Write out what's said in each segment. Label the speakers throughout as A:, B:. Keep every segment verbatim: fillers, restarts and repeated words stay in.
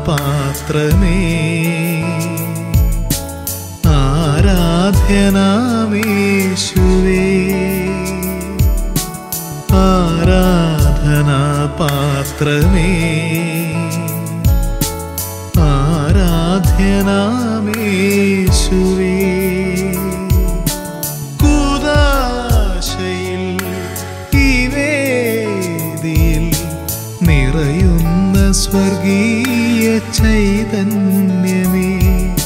A: പാത്രമേ, ആരാധ്യനാമേശുവേ, ആരാധനാ പാത്രമേ, ആരാധ്യനാമേശുവേ. കൂദാശയിൽ ഈ വേദിയിൽ നിറയുന്ന സ്വർഗീയ ചൈതന്യമേ,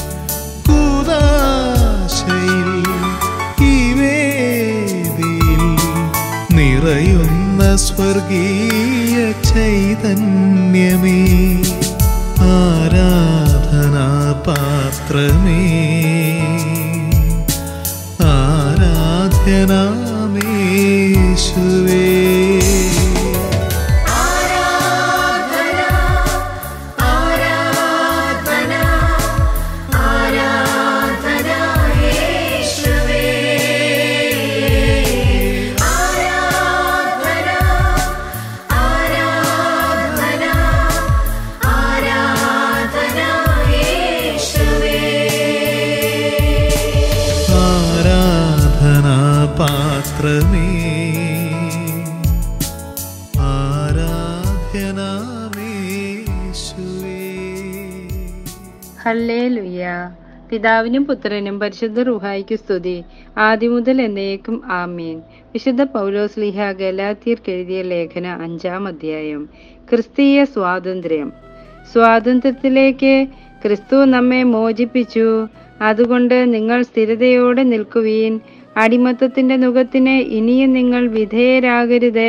A: കൂദാശയിൽ ഈ വേദിയിൽ നിറയുന്ന സ്വർഗീയ ചൈതന്യമേ, ആരാധനാ പാത്രമേ, ആരാധ്യനാമേശുവേ. പാത്രമേ, ആരാധ്യനാമേശുവേ.
B: ഹല്ലേലൂയ. പിതാവിനും പുത്രനും പരിശുദ്ധ റൂഹായിക്ക് സ്തുതി, ആദിമുതൽ എന്നേക്കും ആമേൻ. വിശുദ്ധ പൗലോസ്ലീഹ ഗലാത്യർക്ക് എഴുതിയ ലേഖന അഞ്ചാം അധ്യായം. ക്രിസ്തീയ സ്വാതന്ത്ര്യം. സ്വാതന്ത്ര്യത്തിലേക്ക് ക്രിസ്തു നമ്മെ മോചിപ്പിച്ചു. അതുകൊണ്ട് നിങ്ങൾ സ്ഥിരതയോടെ നിൽക്കുവീൻ. അടിമത്തത്തിന്റെ നുകത്തിന് ഇനിയും നിങ്ങൾ വിധേയരാകരുത്.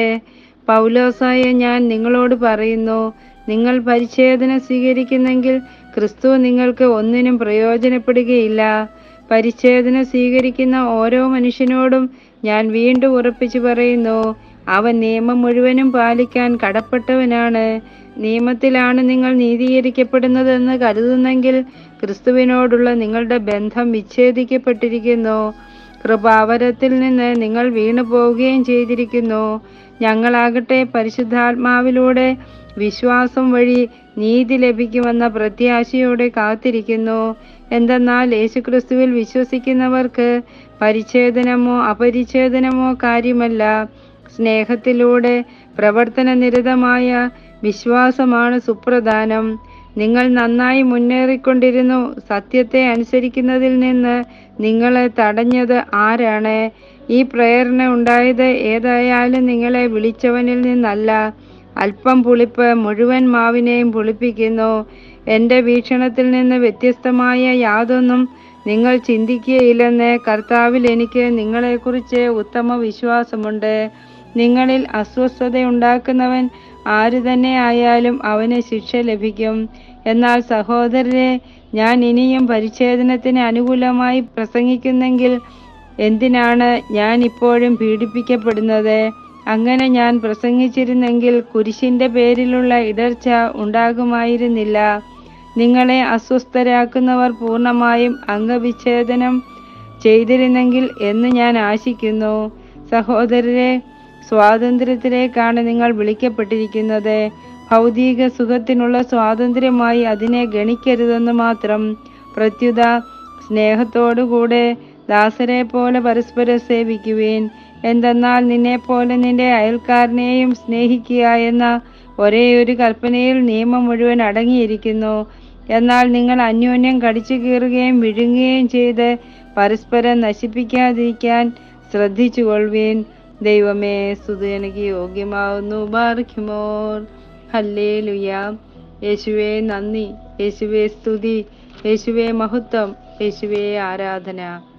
B: പൗലോസായ ഞാൻ നിങ്ങളോട് പറയുന്നു, നിങ്ങൾ പരിച്ഛേദന സ്വീകരിക്കുന്നെങ്കിൽ ക്രിസ്തു നിങ്ങൾക്ക് ഒന്നിനും പ്രയോജനപ്പെടുകയില്ല. പരിച്ഛേദന സ്വീകരിക്കുന്ന ഓരോ മനുഷ്യനോടും ഞാൻ വീണ്ടും ഉറപ്പിച്ചു പറയുന്നു, അവൻ നിയമം മുഴുവനും പാലിക്കാൻ കടപ്പെട്ടവനാണ്. നിയമത്തിലാണ് നിങ്ങൾ നീതീകരിക്കപ്പെടുന്നതെന്ന് കരുതുന്നെങ്കിൽ ക്രിസ്തുവിനോടുള്ള നിങ്ങളുടെ ബന്ധം വിച്ഛേദിക്കപ്പെട്ടിരിക്കുന്നു. കൃപാവരത്തിൽ നിന്ന് നിങ്ങൾ വീണു പോവുകയും ചെയ്തിരിക്കുന്നു. ഞങ്ങളാകട്ടെ പരിശുദ്ധാത്മാവിലൂടെ വിശ്വാസം വഴി നീതി ലഭിക്കുമെന്ന പ്രത്യാശയോടെ കാത്തിരിക്കുന്നു. എന്തെന്നാൽ യേശുക്രിസ്തുവിൽ വിശ്വസിക്കുന്നവർക്ക് പരിച്ഛേദനമോ അപരിച്ഛേദനമോ കാര്യമല്ല. സ്നേഹത്തിലൂടെ പ്രവർത്തനനിരതമായ വിശ്വാസമാണ് സുപ്രധാനം. നിങ്ങൾ നന്നായി മുന്നേറിക്കൊണ്ടിരുന്നു. സത്യത്തെ അനുസരിക്കുന്നതിൽ നിന്ന് നിങ്ങളെ തടഞ്ഞത് ആരാണ്? ഈ പ്രേരണ ഉണ്ടായത് ഏതായാലും നിങ്ങളെ വിളിച്ചവനിൽ നിന്നല്ല. അല്പം പുളിപ്പ് മുഴുവൻ മാവിനെയും പുളിപ്പിക്കുന്നു. എൻ്റെ വീക്ഷണത്തിൽ നിന്ന് വ്യത്യസ്തമായ യാതൊന്നും നിങ്ങൾ ചിന്തിക്കുകയില്ലെന്ന് കർത്താവിൽ എനിക്ക് നിങ്ങളെക്കുറിച്ച് ഉത്തമ വിശ്വാസമുണ്ട്. നിങ്ങളിൽ അസ്വസ്ഥതയുണ്ടാക്കുന്നവൻ ആരു തന്നെ ആയാലും അവന് ശിക്ഷ ലഭിക്കും. എന്നാൽ സഹോദരരെ, ഞാൻ ഇനിയും പരിച്ഛേദനത്തിന് അനുകൂലമായി പ്രസംഗിക്കുന്നെങ്കിൽ എന്തിനാണ് ഞാൻ ഇപ്പോഴും പീഡിപ്പിക്കപ്പെടുന്നത്? അങ്ങനെ ഞാൻ പ്രസംഗിച്ചിരുന്നെങ്കിൽ കുരിശിന്റെ പേരിലുള്ള ഇടർച്ച ഉണ്ടാകുമായിരുന്നില്ല. നിങ്ങളെ അസ്വസ്ഥരാക്കുന്നവർ പൂർണ്ണമായും അംഗവിച്ഛേദനം ചെയ്തിരുന്നെങ്കിൽ എന്ന് ഞാൻ ആശിക്കുന്നു. സഹോദരരെ, സ്വാതന്ത്ര്യത്തിലേക്കാണ് നിങ്ങൾ വിളിക്കപ്പെട്ടിരിക്കുന്നത്. ഭൗതിക സുഖത്തിനുള്ള സ്വാതന്ത്ര്യമായി അതിനെ ഗണിക്കരുതെന്ന് മാത്രം. പ്രത്യുത സ്നേഹത്തോടുകൂടെ ദാസരെ പോലെ പരസ്പരം സേവിക്കുവേൻ. എന്തെന്നാൽ നിന്നെപ്പോലെ നിന്റെ അയൽക്കാരനെയും സ്നേഹിക്കുക എന്ന ഒരേ ഒരു കൽപ്പനയിൽ നിയമം മുഴുവൻ അടങ്ങിയിരിക്കുന്നു. എന്നാൽ നിങ്ങൾ അന്യോന്യം കടിച്ചു കീറുകയും വിഴുങ്ങുകയും ചെയ്ത് പരസ്പരം നശിപ്പിക്കാതിരിക്കാൻ ശ്രദ്ധിച്ചുകൊള്ളുവീൻ. ദൈവമേ, സ്തുതി എനിക്ക് യോഗ്യമാവുന്നു. ബാർക്കുമോർ. ഹല്ലേലൂയ. യേശുവേ നന്ദി, യേശുവേ സ്തുതി, യേശുവേ മഹത്വം, യേശുവേ ആരാധന.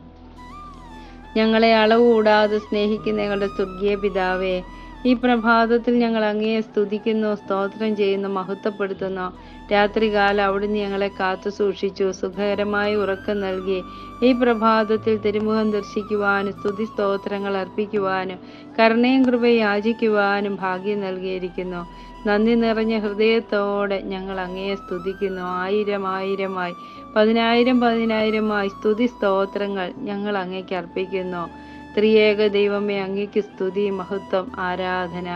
B: ഞങ്ങളെ അളവ് കൂടാതെ സ്നേഹിക്കുന്ന ഞങ്ങളുടെ സ്വർഗീയ പിതാവേ, ഈ പ്രഭാതത്തിൽ ഞങ്ങൾ അങ്ങയെ സ്തുതിക്കുന്നു, സ്തോത്രം ചെയ്യുന്നു, മഹത്വപ്പെടുത്തുന്നു. രാത്രികാലം അവിടുന്ന് ഞങ്ങളെ കാത്തു സൂക്ഷിച്ചു, സുഖകരമായി ഉറക്കം നൽകി. ഈ പ്രഭാതത്തിൽ തിരുമുഖം ദർശിക്കുവാനും സ്തുതി സ്തോത്രങ്ങൾ അർപ്പിക്കുവാനും കരുണയും കൃപയും യാചിക്കുവാനും ഭാഗ്യം നൽകിയിരിക്കുന്നു. നന്ദി നിറഞ്ഞ ഹൃദയത്തോടെ ഞങ്ങൾ അങ്ങയെ സ്തുതിക്കുന്നു. ആയിരം ആയിരമായി പതിനായിരം പതിനായിരമായി സ്തുതി സ്തോത്രങ്ങൾ ഞങ്ങൾ അങ്ങേക്ക് അർപ്പിക്കുന്നു. ത്രിയേക ദൈവമേ, അങ്ങേക്ക് സ്തുതി, മഹത്വം, ആരാധന.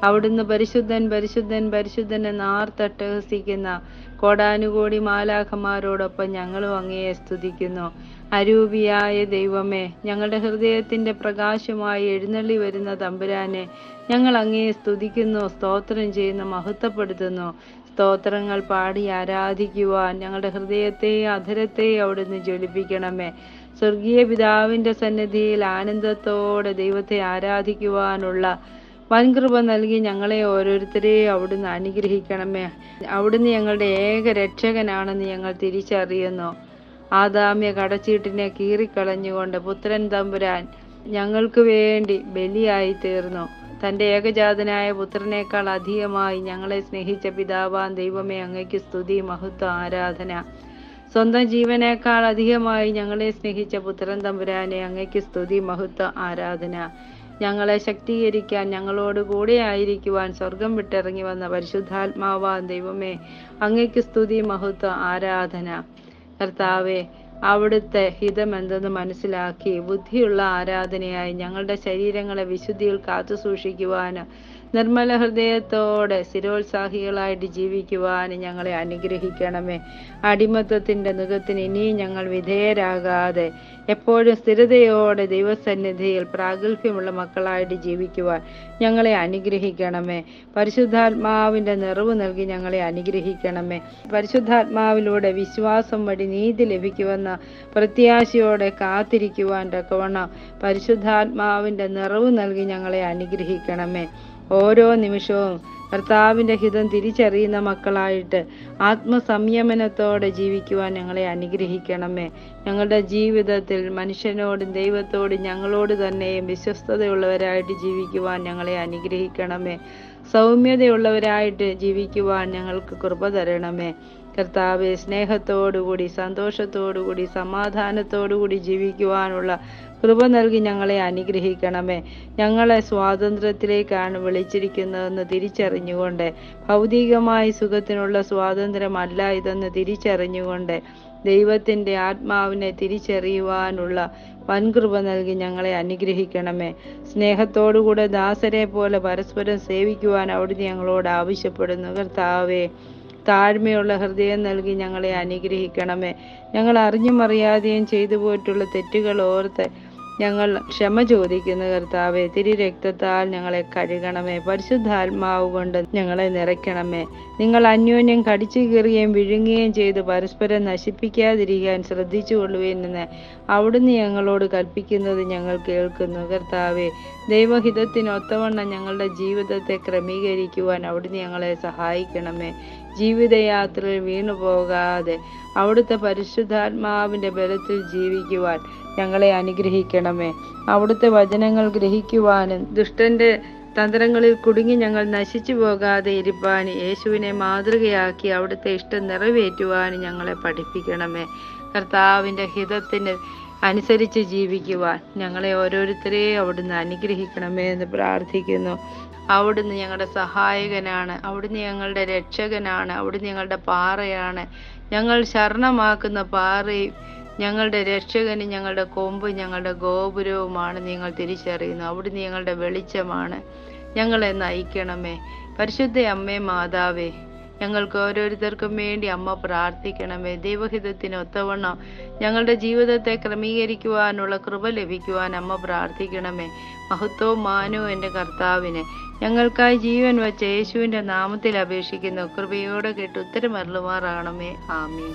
B: അവിടുന്ന് പരിശുദ്ധൻ പരിശുദ്ധൻ പരിശുദ്ധൻ എന്ന് ആർത്തട്ടഹസിക്കുന്ന കോടാനുകോടി മാലാഖമാരോടൊപ്പം ഞങ്ങളും അങ്ങയെ സ്തുതിക്കുന്നു. അരൂപിയായ ദൈവമേ, ഞങ്ങളുടെ ഹൃദയത്തിന്റെ പ്രകാശമായി എഴുന്നള്ളി വരുന്ന തമ്പുരാനെ, ഞങ്ങൾ അങ്ങയെ സ്തുതിക്കുന്നു, സ്തോത്രം ചെയ്യുന്നു, മഹത്വപ്പെടുത്തുന്നു. സ്തോത്രങ്ങൾ പാടി ആരാധിക്കുവാൻ ഞങ്ങളുടെ ഹൃദയത്തെയും അധരത്തെയും അവിടുന്ന് ജ്വലിപ്പിക്കണമേ. സ്വർഗീയ പിതാവിന്റെ സന്നിധിയിൽ ആനന്ദത്തോടെ ദൈവത്തെ ആരാധിക്കുവാനുള്ള വൻകൃപ നൽകി ഞങ്ങളെ ഓരോരുത്തരെയും അവിടുന്ന് അനുഗ്രഹിക്കണമേ. അവിടുന്ന് ഞങ്ങളുടെ ഏക രക്ഷകനാണെന്ന് ഞങ്ങൾ തിരിച്ചറിയുന്നു. ആദാമ്യ കടച്ചീട്ടിനെ കീറിക്കളഞ്ഞുകൊണ്ട് പുത്രൻ തമ്പുരാൻ ഞങ്ങൾക്ക് വേണ്ടി ബലിയായി തീർന്നു. തൻ്റെ ഏകജാതനായ പുത്രനേക്കാൾ അധികമായി ഞങ്ങളെ സ്നേഹിച്ച പിതാവാൻ ദൈവമേ, അങ്ങയ്ക്ക് സ്തുതി, മഹത്വം, ആരാധന. സ്വന്തം ജീവനേക്കാൾ അധികമായി ഞങ്ങളെ സ്നേഹിച്ച പുത്രൻ തമ്പുരാനെ, അങ്ങയ്ക്ക് സ്തുതി, മഹത്വം, ആരാധന. ഞങ്ങളെ ശക്തീകരിക്കാൻ, ഞങ്ങളോട് കൂടെ ആയിരിക്കുവാൻ സ്വർഗം വിട്ടിറങ്ങി വന്ന പരിശുദ്ധാത്മാവാൻ ദൈവമേ, അങ്ങയ്ക്ക് സ്തുതി, മഹത്വം, ആരാധന. കർത്താവെ, അവിടുത്തെ ഹിതമെന്തെന്ന് മനസ്സിലാക്കി ബുദ്ധിയുള്ള ആരാധനയായി ഞങ്ങളുടെ ശരീരങ്ങളെ വിശുദ്ധിയിൽ കാത്തു സൂക്ഷിക്കുവാനും നിർമ്മല ഹൃദയത്തോടെ സ്ഥിരോത്സാഹികളായിട്ട് ജീവിക്കുവാനും ഞങ്ങളെ അനുഗ്രഹിക്കണമേ. അടിമത്തത്തിൻ്റെ നുഖത്തിന് ഇനിയും ഞങ്ങൾ വിധേയരാകാതെ എപ്പോഴും സ്ഥിരതയോടെ ദൈവസന്നിധിയിൽ പ്രാഗൽഭ്യമുള്ള മക്കളായിട്ട് ജീവിക്കുവാൻ ഞങ്ങളെ അനുഗ്രഹിക്കണമേ. പരിശുദ്ധാത്മാവിൻ്റെ നിറവ് നൽകി ഞങ്ങളെ അനുഗ്രഹിക്കണമേ. പരിശുദ്ധാത്മാവിലൂടെ വിശ്വാസം വഴി നീതി ലഭിക്കുമെന്ന പ്രത്യാശയോടെ കാത്തിരിക്കുവാൻ തക്കവണ്ണം പരിശുദ്ധാത്മാവിൻ്റെ നിറവ് നൽകി ഞങ്ങളെ അനുഗ്രഹിക്കണമേ. ഓരോ നിമിഷവും കർത്താവിൻ്റെ ഹിതം തിരിച്ചറിയുന്ന മക്കളായിട്ട് ആത്മസംയമനത്തോടെ ജീവിക്കുവാൻ ഞങ്ങളെ അനുഗ്രഹിക്കണമേ. ഞങ്ങളുടെ ജീവിതത്തിൽ മനുഷ്യനോടും ദൈവത്തോടും ഞങ്ങളോട് തന്നെയും വിശ്വസ്തതയുള്ളവരായിട്ട് ജീവിക്കുവാൻ ഞങ്ങളെ അനുഗ്രഹിക്കണമേ. സൗമ്യതയുള്ളവരായിട്ട് ജീവിക്കുവാൻ ഞങ്ങൾക്ക് കൃപ തരണമേ. കർത്താവെ, സ്നേഹത്തോടുകൂടി സന്തോഷത്തോടുകൂടി സമാധാനത്തോടുകൂടി ജീവിക്കുവാനുള്ള കൃപ നൽകി ഞങ്ങളെ അനുഗ്രഹിക്കണമേ. ഞങ്ങളെ സ്വാതന്ത്ര്യത്തിലേക്കാണ് വിളിച്ചിരിക്കുന്നതെന്ന് തിരിച്ചറിഞ്ഞുകൊണ്ട്, ഭൗതികമായ സുഖത്തിനുള്ള സ്വാതന്ത്ര്യമല്ല ഇതെന്ന് തിരിച്ചറിഞ്ഞുകൊണ്ട് ദൈവത്തിൻ്റെ ആത്മാവിനെ തിരിച്ചറിയുവാനുള്ള വൻകൃപ നൽകി ഞങ്ങളെ അനുഗ്രഹിക്കണമേ. സ്നേഹത്തോടുകൂടെ ദാസരെ പോലെ പരസ്പരം സേവിക്കുവാൻ അവിടുന്ന് ഞങ്ങളോട് ആവശ്യപ്പെടുന്നു. കർത്താവേ, താഴ്മയുള്ള ഹൃദയം നൽകി ഞങ്ങളെ അനുഗ്രഹിക്കണമേ. ഞങ്ങൾ അറിഞ്ഞും അറിയാതെയും ചെയ്തു പോയിട്ടുള്ള തെറ്റുകൾ ഓർത്ത് ഞങ്ങൾ ക്ഷമ ചോദിക്കുന്നു. കർത്താവെ, തിരു രക്തത്താൽ ഞങ്ങളെ കഴുകണമേ. പരിശുദ്ധാത്മാവ് കൊണ്ട് ഞങ്ങളെ നിറയ്ക്കണമേ. നിങ്ങൾ അന്യോന്യം കടിച്ചു കീറുകയും വിഴുങ്ങുകയും ചെയ്ത് പരസ്പരം നശിപ്പിക്കാതിരിക്കാൻ ശ്രദ്ധിച്ചു കൊള്ളുവെന്ന് അവിടുന്ന് ഞങ്ങളോട് കൽപ്പിക്കുന്നത് ഞങ്ങൾ കേൾക്കുന്നു. കർത്താവെ, ദൈവഹിതത്തിനൊത്തവണ്ണം ഞങ്ങളുടെ ജീവിതത്തെ ക്രമീകരിക്കുവാൻ അവിടുന്ന് ഞങ്ങളെ സഹായിക്കണമേ. ജീവിതയാത്രയിൽ വീണു പോകാതെ അവിടുത്തെ പരിശുദ്ധാത്മാവിൻ്റെ ബലത്തിൽ ജീവിക്കുവാൻ ഞങ്ങളെ അനുഗ്രഹിക്കണമേ. അവിടുത്തെ വചനങ്ങൾ ഗ്രഹിക്കുവാനും ദുഷ്ടന്റെ തന്ത്രങ്ങളിൽ കുടുങ്ങി ഞങ്ങൾ നശിച്ചു പോകാതെ ഇരിപ്പാനും യേശുവിനെ മാതൃകയാക്കി അവിടുത്തെ ഇഷ്ടം നിറവേറ്റുവാനും ഞങ്ങളെ പഠിപ്പിക്കണമേ. കർത്താവിൻ്റെ ഹിതത്തിന് അനുസരിച്ച് ജീവിക്കുവാൻ ഞങ്ങളെ ഓരോരുത്തരെയും അവിടുന്ന് അനുഗ്രഹിക്കണമേ എന്ന് പ്രാർത്ഥിക്കുന്നു. അവിടുന്ന് ഞങ്ങളുടെ സഹായകനാണ്, അവിടുന്ന് ഞങ്ങളുടെ രക്ഷകനാണ്, അവിടുന്ന് ഞങ്ങളുടെ പാറയാണ്. ഞങ്ങൾ ശരണമാക്കുന്ന പാറയും ഞങ്ങളുടെ രക്ഷകന് ഞങ്ങളുടെ കൊമ്പ് ഞങ്ങളുടെ ഗോപുരവുമാണ് നിങ്ങൾ തിരിച്ചറിയുന്നു. അവിടുന്ന് ഞങ്ങളുടെ വെളിച്ചമാണ്. ഞങ്ങളെ നയിക്കണമേ. പരിശുദ്ധ അമ്മേ മാതാവേ, ഞങ്ങൾക്ക് ഓരോരുത്തർക്കും വേണ്ടി അമ്മ പ്രാർത്ഥിക്കണമേ. ദൈവഹിതത്തിന് ഒത്തവണ്ണം ഞങ്ങളുടെ ജീവിതത്തെ ക്രമീകരിക്കുവാനുള്ള കൃപ ലഭിക്കുവാൻ അമ്മ പ്രാർത്ഥിക്കണമേ. മഹത്വവും മാനവും എൻ്റെ കർത്താവിനെ ഞങ്ങൾക്കായി ജീവൻ വച്ച യേശുവിൻ്റെ നാമത്തിൽ അപേക്ഷിക്കുന്നു. കൃപയോടെ കേട്ട് ഉത്തരമരുളുമാറാണമേ. ആമീൻ.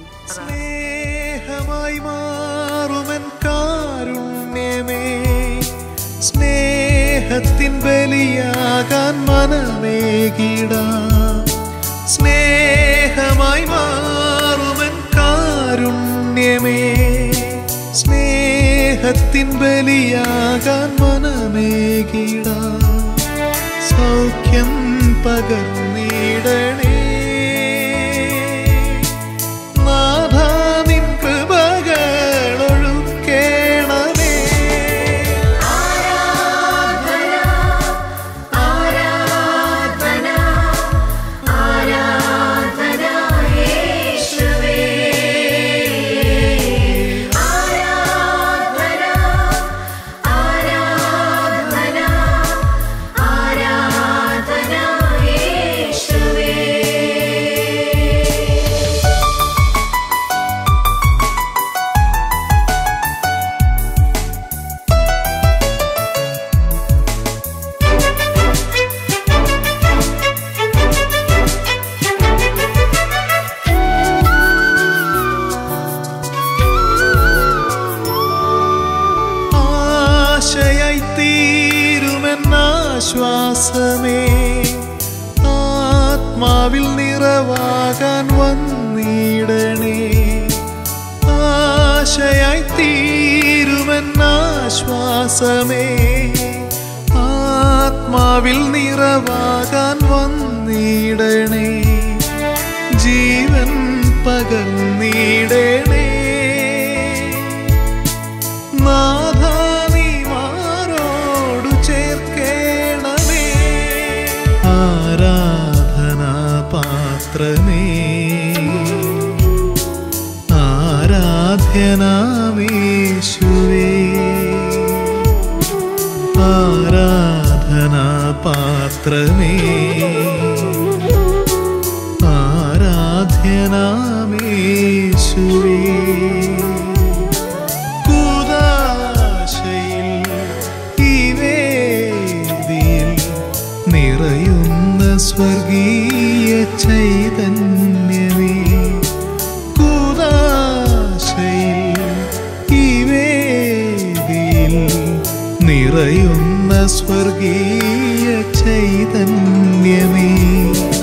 A: സ്നേഹമായി മാറുമെൻ കാരുണ്യമേ, സ്നേഹത്തിൻ ബലിയാകാൻ മനമേകിടാം. സ്നേഹമായി മാറുമെൻ കാരുണ്യമേ, സ്നേഹത്തിൻ ബലിയാകാൻ മനമേകിടാം. സൗഖ്യം പകർന്നിടണേ നാഥാ, നിൻ കൃപകളൊഴുക്കേണമേ.
C: ആരാധന ആരാധന ആരാധന യേശുവേ, ആരാധന ആരാധന ആരാധന
A: നിറവാകാൻ വന്നിടണേ. ആശയായി തീരുമെന്നാശ്വാസമേ, ആത്മാവിൽ നിറവാകാൻ വന്നിടണേ. ജീവൻ പകർന്നിടണേ. നാഥാ നീ മാറോടു ചേർക്കേണമേ. ആരാധനാ പാത്രമേ, ആരാധ്യനാമേശുവേ. ആരാധനാ പാത്രമേ, ആരാധ്യനാമേശുവേ. കൂദാശയിൽ ഈ വേദിയിൽ നിറയുന്ന സ്വർഗീയ ചൈതന്യമേ. കൂദാശയിൽ ഈ വേദിയിൽ നിറയുന്ന സ്വർഗീയ ചൈതന്യമേ.